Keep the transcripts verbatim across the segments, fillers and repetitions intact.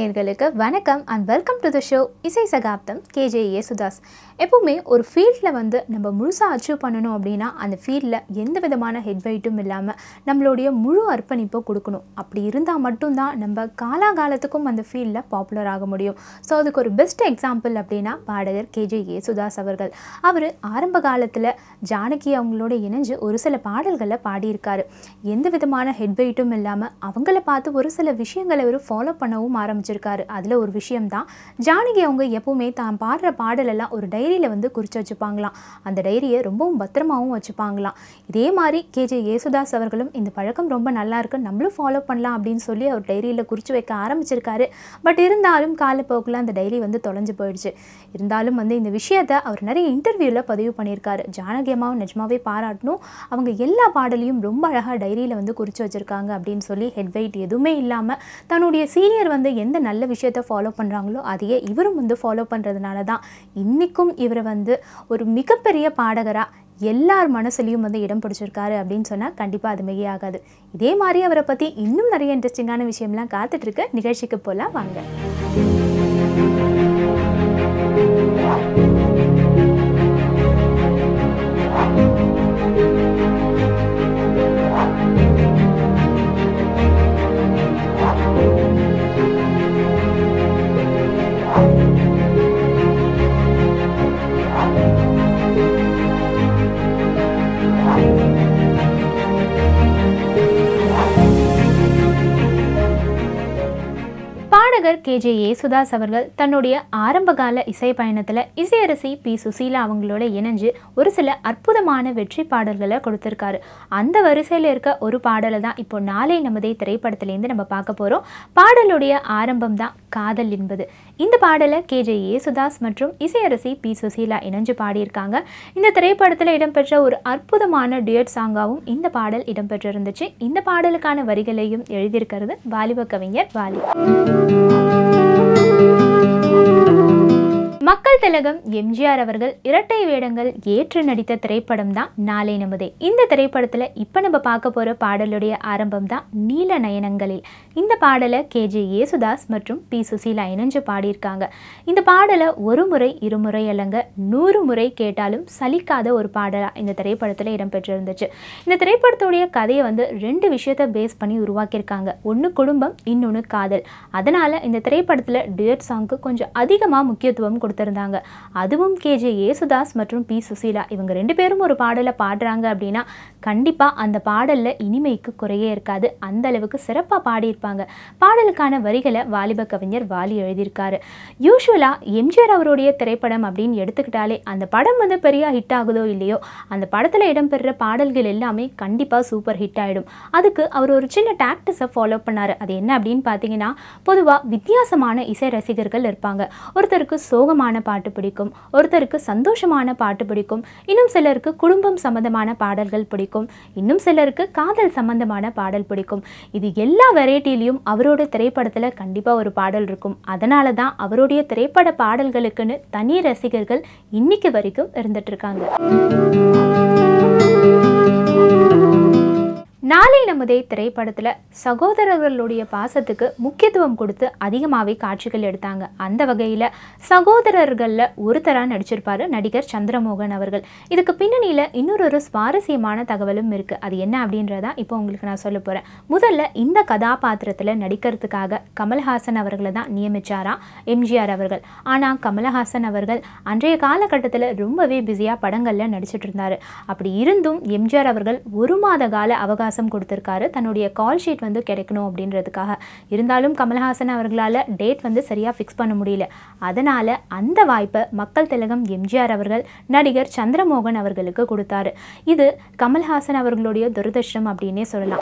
நேயர்களுக்கு வணக்கம் and welcome to the show இசை சகாப்தம் கேஜே யேசுதாஸ். எப்போவுமே ஒரு ஃபீல்டில் வந்து நம்ம முழுசாக அச்சீவ் பண்ணணும் அப்படின்னா அந்த ஃபீல்டில் எந்த விதமான ஹெட் வெயிட்டும் இல்லாமல் நம்மளுடைய முழு அர்ப்பணிப்பை கொடுக்கணும். அப்படி இருந்தால் மட்டும்தான் நம்ம காலாகாலத்துக்கும் அந்த ஃபீல்டில் பாப்புலர் ஆக முடியும். ஸோ அதுக்கு ஒரு பெஸ்ட் எக்ஸாம்பிள் அப்படின்னா பாடகர் கேஜே யேசுதாஸ் அவர்கள். அவர் ஆரம்ப காலத்தில் ஜானகி அவங்களோட இணைஞ்சு ஒரு சில பாடல்களை பாடியிருக்காரு. எந்த விதமான ஹெட் வெயிட்டும் இல்லாமல் அவங்கள பார்த்து ஒரு சில விஷயங்களை அவர் ஃபாலோ பண்ணவும் ஆரம்பிச்சிருக்காரு. அதில் ஒரு விஷயம்தான் ஜானகி அவங்க எப்பவுமே தான் பாடுற பாடலெல்லாம் ஒரு டைரியில் வந்து குறித்து வச்சுப்பாங்களாம். அந்த டைரியை ரொம்பவும் பத்திரமாகவும் வச்சுப்பாங்களாம். இதே மாதிரி கேஜே யேசுதாஸ் அவர்களும் இந்த பழக்கம் ரொம்ப நல்லா இருக்கு, நம்மளும் ஃபாலோ பண்ணலாம் அப்படின்னு சொல்லி அவர் டைரியில் குறித்து வைக்க ஆரம்பிச்சிருக்காரு. பட் இருந்தாலும் காலப்போக்கில் அந்த டைரி வந்து தொலைஞ்சு போயிடுச்சு. இருந்தாலும் வந்து இந்த விஷயத்தை அவர் நிறைய இன்டர்வியூவில் பதிவு பண்ணியிருக்காரு. ஜானகி அம்மாவும் நிஜமாவே பாராட்டணும், அவங்க எல்லா பாடலையும் ரொம்ப அழகாக டைரியில் வந்து குறித்து வச்சுருக்காங்க அப்படின்னு சொல்லி ஹெட் வெயிட் எதுவுமே இல்லாமல் தன்னுடைய சீனியர் வந்து எந்த நல்ல விஷயத்தை ஃபாலோ பண்ணுறாங்களோ அதையே இவரும் வந்து ஃபாலோ பண்ணுறதுனால தான் இன்றைக்கும் இவரை வந்து ஒரு மிகப்பெரிய பாடகராக எல்லார் மனசுலையும் வந்து இடம் பிடிச்சிருக்காரு அப்படின்னு சொன்னால் கண்டிப்பாக அது மிகையாகாது. இதே மாதிரி அவரை பற்றி இன்னும் நிறைய இன்ட்ரெஸ்டிங்கான விஷயம்லாம் காத்துட்ருக்கு. நிகழ்ச்சிக்கு போகலாம் வாங்க. பாடகர் கேஜே யேசுதாஸ் அவர்கள் தன்னுடைய ஆரம்பகால இசை பயணத்தில் இசையரசி பி சுசீலா அவங்களோட இணைஞ்சு ஒரு சில அற்புதமான வெற்றி பாடல்களை கொடுத்துருக்காரு. அந்த வரிசையில் இருக்க ஒரு பாடலை தான் இப்போ நாளை நமதே திரைப்படத்திலேருந்து நம்ம பார்க்க போகிறோம். பாடலுடைய ஆரம்பம் தான் காதல் என்பது. இந்த பாடலை கேஜே யேசுதாஸ் மற்றும் இசையரசி பி சுசீலா இணைஞ்சு பாடியிருக்காங்க. இந்த திரைப்படத்தில் இடம்பெற்ற ஒரு அற்புதமான டியூட் சாங்காகவும் இந்த பாடல் இடம்பெற்றிருந்துச்சு. இந்த பாடலுக்கான வரிகளையும் எழுதியிருக்கிறது வாலிப கவிஞர் வாலி. மக்கள் திலகம் எம்ஜிஆர் அவர்கள் இரட்டை வேடங்கள் ஏற்று நடித்த திரைப்படம் தான் நாளை நமதே. இந்த திரைப்படத்தில் இப்போ நம்ம பார்க்க போகிற பாடலுடைய ஆரம்பம் தான் நீல நயனங்களில். இந்த பாடலை கேஜே யேசுதாஸ் மற்றும் பி சுசீலா இணைஞ்சு பாடியிருக்காங்க. இந்த பாடலை ஒரு முறை இருமுறை அல்லங்க நூறு முறை கேட்டாலும் சலிக்காத ஒரு பாடலாக இந்த திரைப்படத்தில் இடம்பெற்றிருந்துச்சு. இந்த திரைப்படத்துடைய கதையை வந்து ரெண்டு விஷயத்தை பேஸ் பண்ணி உருவாக்கியிருக்காங்க. ஒன்று குடும்பம், இன்னொன்று காதல். அதனால் இந்த திரைப்படத்தில் டியூட் சாங்க்கு கொஞ்சம் அதிகமாக முக்கியத்துவம் கொடுத்து இருந்தாங்க. அதுவும் கேஜே யேசுதாஸ் மற்றும் பி சுசீலா இவங்க ரெண்டு பேரும் ஒரு பாடலை பாடுறாங்க அப்படின்னா கண்டிப்பா அந்த பாடல்ல இனிமைக்கு குறையே இருக்காது. அந்த அளவுக்கு சிறப்பாக பாடியிருப்பாங்க. பாடலுக்கான வரிகளை வாலிப கவிஞர் வாலி எழுதியிருக்காரு. யூஸ்வலா எம்ஜிஆர் அவருடைய திரைப்படம் அப்படின்னு எடுத்துக்கிட்டாலே அந்த படம் வந்து பெரிய ஹிட் ஆகுதோ இல்லையோ அந்த படத்துல இடம்பெறுற பாடல்கள் எல்லாமே கண்டிப்பா சூப்பர் ஹிட் ஆயிடும். அதுக்கு அவர் ஒரு சின்ன டாக்டிஸை ஃபாலோ பண்ணாரு. அது என்ன அப்படின்னு பார்த்தீங்கன்னா, பொதுவாக வித்தியாசமான இசை ரசிகர்கள் இருப்பாங்க. ஒருத்தருக்கு சோகமான பாட்டு பிடிக்கும், ஒருத்தருக்கு சந்தோஷமான பாட்டு பிடிக்கும், இன்னும் சிலருக்கு குடும்பம் சம்பந்தமான பாடல்கள் பிடிக்கும், இன்னும் சிலருக்கு காதல் சம்பந்தமான பாடல் பிடிக்கும். இது எல்லா வெரைட்டிலையும் அவரோட திரைப்படத்தில் கண்டிப்பாக ஒரு பாடல் இருக்கும். அதனால தான் அவருடைய திரைப்பட பாடல்களுக்குன்னு தனி ரசிகர்கள் இன்னைக்கு வரைக்கும் இருந்துட்டு இருக்காங்க. நாளை நமதே திரைப்படத்தில் சகோதரர்களுடைய பாசத்துக்கு முக்கியத்துவம் கொடுத்து அதிகமாகவே காட்சிகள் எடுத்தாங்க. அந்த வகையில் சகோதரர்களில் ஒருத்தராக நடிச்சிருப்பார் நடிகர் சந்திரமோகன் அவர்கள். இதுக்கு பின்னணியில் இன்னொரு ஒரு சுவாரஸ்யமான தகவலும் இருக்குது. அது என்ன அப்படின்றதா இப்போ உங்களுக்கு நான் சொல்ல போகிறேன். முதல்ல இந்த கதாபாத்திரத்தில் நடிக்கிறதுக்காக கமல்ஹாசன் அவர்களை தான் நியமித்தாராம் எம்ஜிஆர் அவர்கள். ஆனால் கமல்ஹாசன் அவர்கள் அன்றைய காலகட்டத்தில் ரொம்பவே பிஸியாக படங்களில் நடிச்சிட்டு இருந்தார். அப்படி இருந்தும் எம்ஜிஆர் அவர்கள் ஒரு மாத கால அவகாசம் கொடுத்திருக்காரு தன்னுடைய கால் ஷீட் வந்து கிடைக்கணும் அப்படின்றதுக்காக. இருந்தாலும் கமல்ஹாசன் அவர்களால் டேட் வந்து சரியாக ஃபிக்ஸ் பண்ண முடியல. அதனால் அந்த வாய்ப்பை மக்கள் திலகம் எம்ஜிஆர் அவர்கள் நடிகர் சந்திரமோகன் அவர்களுக்கு கொடுத்தாரு. இது கமல்ஹாசன் அவர்களுடைய துரதிர்ஷ்டம் அப்படின்னே சொல்லலாம்.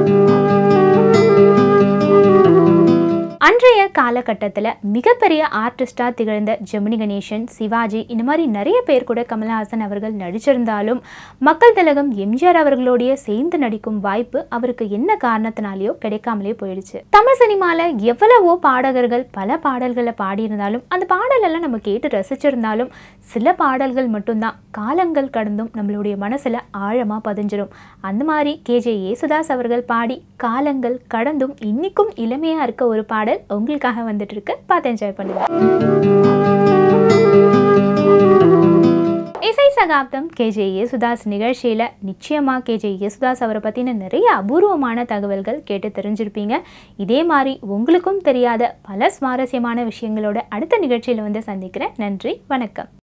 அன்றைய காலகட்டத்தில் மிகப்பெரிய ஆர்டிஸ்டாக திகழ்ந்த ஜெமினி கணேசன், சிவாஜி, இந்த மாதிரி நிறைய பேர் கூட கமல்ஹாசன் அவர்கள் நடிச்சிருந்தாலும் மக்கள் திலகம் எம்ஜிஆர் அவர்களுடைய சேர்ந்து நடிக்கும் வாய்ப்பு அவருக்கு என்ன காரணத்தினாலேயோ கிடைக்காமலே போயிடுச்சு. தமிழ் சினிமாவில் எவ்வளவோ பாடகர்கள் பல பாடல்களை பாடியிருந்தாலும் அந்த பாடலெல்லாம் நம்ம கேட்டு ரசிச்சிருந்தாலும் சில பாடல்கள் மட்டும்தான் காலங்கள் கடந்தும் நம்மளுடைய மனசில் ஆழமாக பதிஞ்சிடும். அந்த மாதிரி கேஜே யேசுதாஸ் அவர்கள் பாடி காலங்கள் கடந்தும் இன்னைக்கும் இளமையாக இருக்க ஒரு பாடல் பாடல் உங்களுக்காக வந்துட்டு இருக்கு, பார்த்து என்ஜாய் பண்ணுங்க. இசை சகாப்தம் கேஜே யேசுதாஸ் நிகழ்ச்சியில் நிச்சயமாக கேஜே யேசுதாஸ் அவரை பற்றின நிறைய அபூர்வமான தகவல்கள் கேட்டு தெரிஞ்சிருப்பீங்க. இதே மாதிரி உங்களுக்கும் தெரியாத பல சுவாரஸ்யமான விஷயங்களோட அடுத்த நிகழ்ச்சியில் வந்து சந்திக்கிறேன். நன்றி, வணக்கம்.